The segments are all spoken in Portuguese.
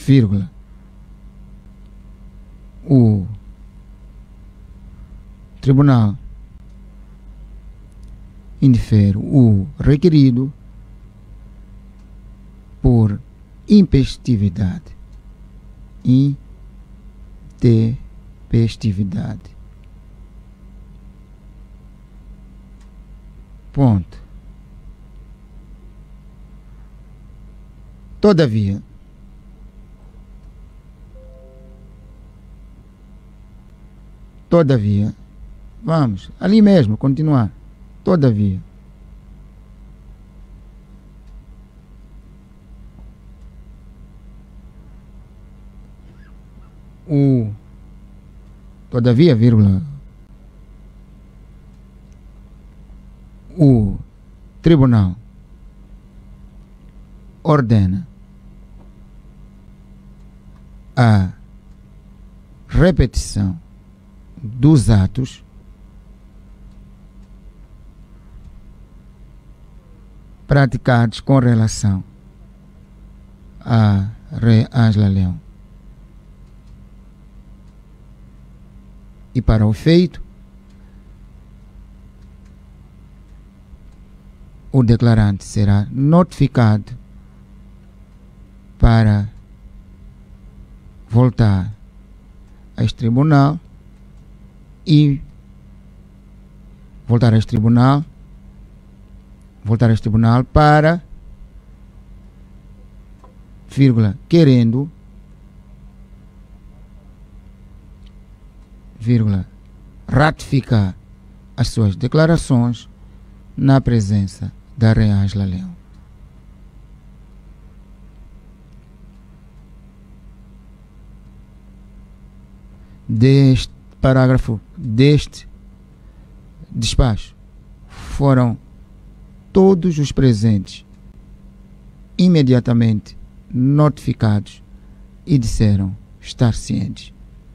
vírgula, o tribunal indefere o requerido por intempestividade. Ponto. Todavia, vamos, ali mesmo, continuar. Todavia, vírgula, o tribunal ordena a repetição dos atos praticados com relação a Rei Ângela Leão. E para o efeito, o declarante será notificado para voltar a este tribunal para, vírgula, querendo, vírgula, ratificar as suas declarações na presença da Rei Ângela Leão. Deste parágrafo, deste despacho, foram todos os presentes imediatamente notificados e disseram estar cientes.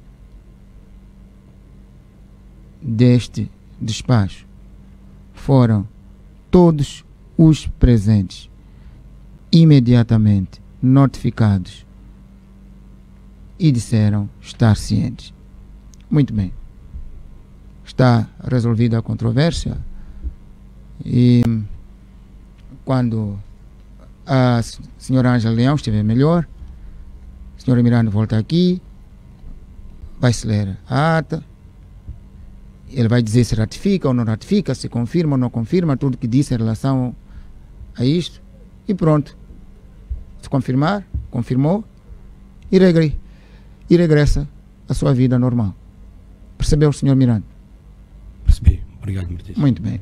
Deste despacho, foram todos os presentes imediatamente notificados e disseram estar cientes. Muito bem. Está resolvida a controvérsia e quando a senhora Ângela Leão estiver melhor, a senhora Miranda volta aqui, vai-se ler a ata, ele vai dizer se ratifica ou não ratifica, se confirma ou não confirma, tudo que disse em relação a isto, e pronto. Se confirmar, confirmou, e regressa à sua vida normal. Percebeu, senhor Miranda? Percebi. Obrigado, Martins. Muito bem.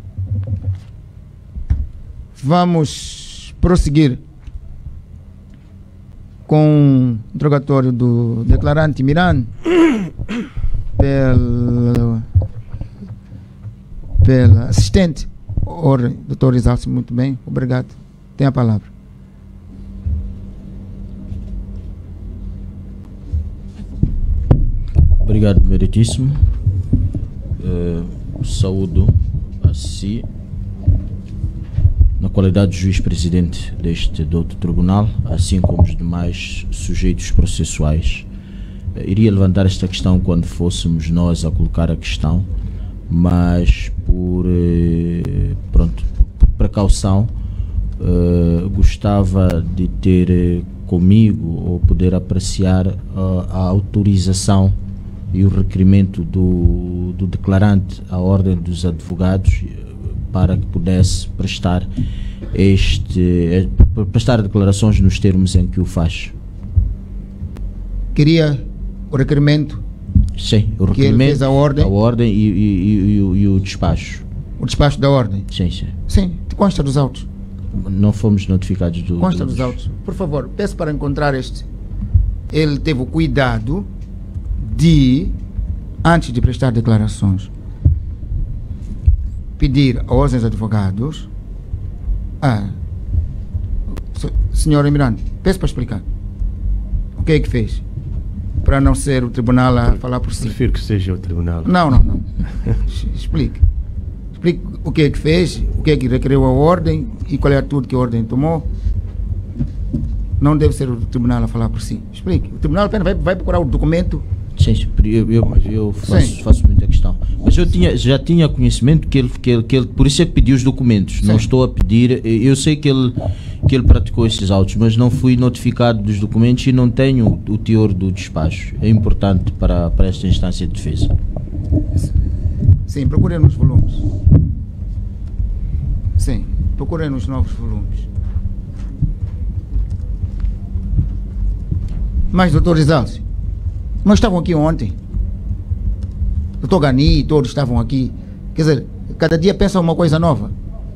Vamos prosseguir com o interrogatório do declarante Miranda pela assistente. Doutor Isalcio, muito bem. Obrigado. Tem a palavra. Obrigado, meritíssimo. Saúdo a si, na qualidade de juiz-presidente do outro tribunal, assim como os demais sujeitos processuais. Iria levantar esta questão quando fôssemos nós a colocar a questão, mas por precaução, gostava de ter comigo ou poder apreciar a autorização e o requerimento do declarante à Ordem dos Advogados para que pudesse prestar declarações nos termos em que o faz. Queria o requerimento? Sim, o requerimento, que ele fez a ordem e o despacho. O despacho da ordem? Sim, sim. Sim, consta dos autos. Não fomos notificados do... Consta dos autos. Por favor, peço para encontrar este. Ele teve o cuidado de, antes de prestar declarações, pedir aos advogados. Senhora Miranda, peço para explicar o que é que fez, para não ser o tribunal a falar por si. Prefiro que seja o tribunal. Não. Explique o que é que fez, o que é que requeriu a ordem e qual é a atitude que a ordem tomou. Não deve ser o tribunal a falar por si. Explique. O tribunal apenas vai procurar o documento. Sim, eu faço muita questão. Mas eu já tinha conhecimento que ele por isso é que pediu os documentos. Sim. Não estou a pedir. Eu sei que ele praticou esses autos, mas não fui notificado dos documentos e não tenho o teor do despacho. É importante para esta instância de defesa. Sim, procurem nos volumes. Sim, procurem nos novos volumes. Mas, doutor Exalcio, nós estavam aqui ontem. Doutor Gani, todos estavam aqui. Quer dizer, cada dia pensa uma coisa nova.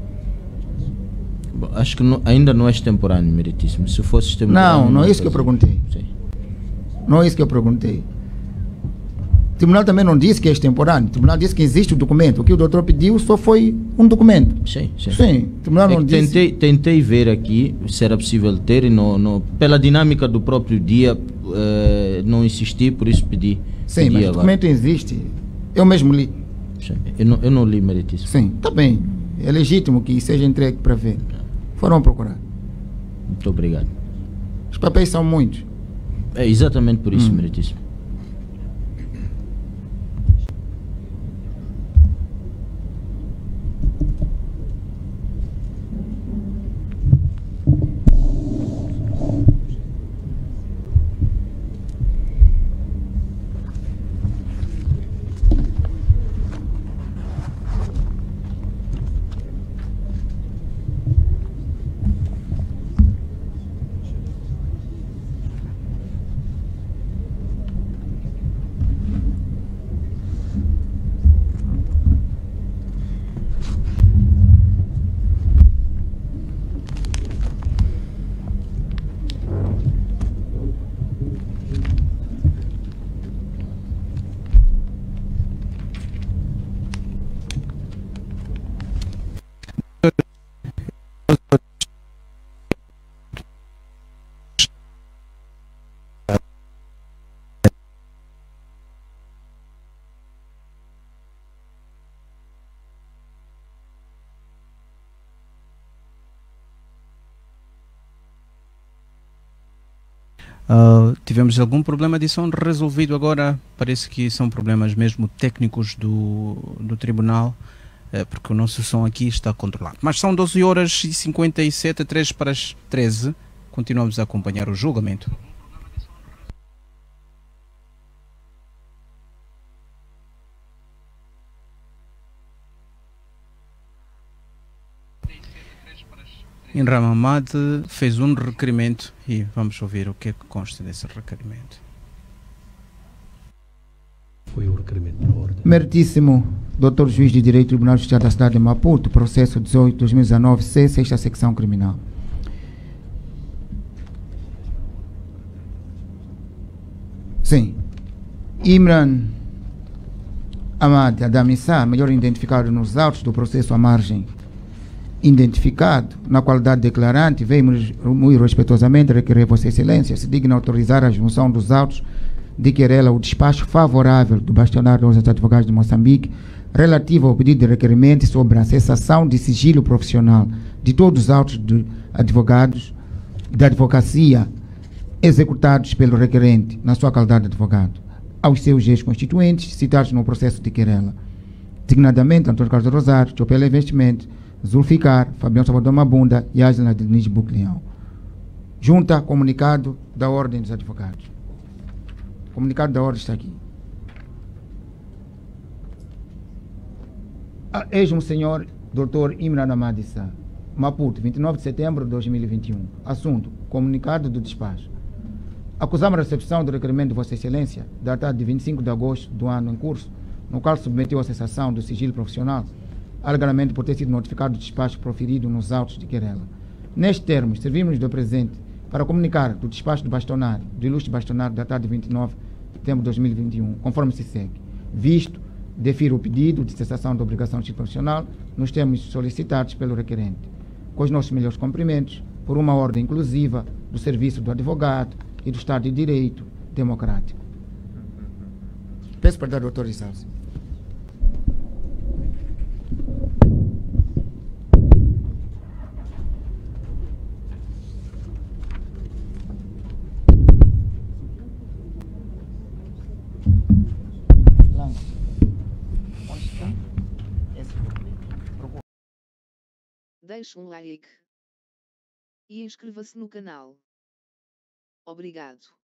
Bom, acho que ainda não é extemporâneo, meritíssimo. Se fosse extemporâneo... Não é isso que eu perguntei. Sim. Não é isso que eu perguntei. O tribunal também não disse que é extemporâneo. O tribunal disse que existe o documento. O que o doutor pediu só foi um documento. Sim. Sim, o tribunal não disse. Tentei ver aqui se era possível ter e pela dinâmica do próprio dia não insisti, por isso pedi. Sim, mas o documento existe. Eu mesmo li. Sim. Eu não li, meritíssimo. Sim, está bem. É legítimo que seja entregue para ver. Foram procurar. Muito obrigado. Os papéis são muitos. É exatamente por isso, meritíssimo. Tivemos algum problema de som resolvido agora. Parece que são problemas mesmo técnicos do tribunal, porque o nosso som aqui está controlado. Mas são 12h57, 3 para as 13. Continuamos a acompanhar o julgamento. Imran Mamad fez um requerimento e vamos ouvir o que é que consta desse requerimento. Foi o requerimento na ordem. Meritíssimo Dr. Juiz de Direito do Tribunal de Justiça da cidade de Maputo, processo 18/2019, sexta secção criminal. Sim. Imran Ahmad Adamissa, melhor identificado nos autos do processo à margem, identificado na qualidade de declarante, veio muito respeitosamente requerer Vossa Excelência se digna autorizar a junção dos autos de querela o despacho favorável do bastonário dos advogados de Moçambique relativo ao pedido de requerimento sobre a cessação de sigilo profissional de todos os autos de advogados da advocacia executados pelo requerente na sua qualidade de advogado aos seus ex-constituintes citados no processo de querela, dignadamente Antônio Carlos Rosário, Chopela Investimento, Zulficar, Fabião Salvador Mabunda e Ágila Diniz Bucleão. Junta comunicado da Ordem dos Advogados. O comunicado da Ordem está aqui. Eis-me, senhor Dr. Imran Ahmad Issa, Maputo, 29 de setembro de 2021. Assunto: comunicado do despacho. Acusamos a recepção do requerimento de Vossa Excelência, datado de 25 de agosto do ano em curso, no qual submeteu a cessação do sigilo profissional, alegadamente por ter sido notificado do despacho proferido nos autos de querela. Nestes termos, servimos do presente para comunicar do despacho do bastonário, do ilustre bastonário, datado de 29 de setembro de 2021, conforme se segue. Visto, defiro o pedido de cessação da obrigação de sigilo profissional nos termos solicitados pelo requerente, com os nossos melhores cumprimentos, por uma ordem inclusiva do serviço do advogado e do Estado de Direito democrático. Peço para dar ao doutor Issalso. longa. Onde está? Esse problema. Deixe um like e inscreva-se no canal. Obrigado.